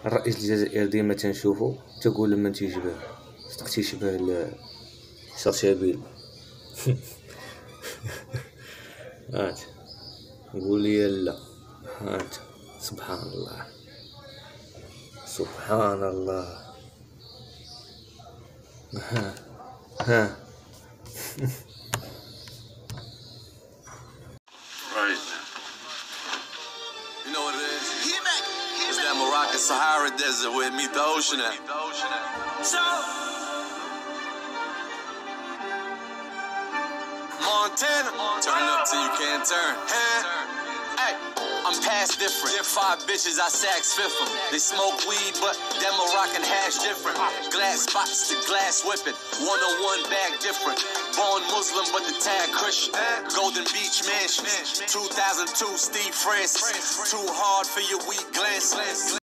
الرئيس الجزائر ديما تنشوفو تقول لما تيشبه صدق تيشبه شرشابيل. هات قول لي لا. هات سبحان الله سبحان الله. ها Right. You know what it is? It's that Moroccan Sahara desert where it meet the ocean at. Montana, turn up till you can't turn. Hey, I'm past different. 5 bitches, I sax fifth 'em. They smoke weed, but that Moroccan hash different. Glass spots to glass whipping. 101 bag different. Born Muslim, but the tag Christian. Golden Beach Mansion. 2002 Steve Francis. Too hard for your weak glances.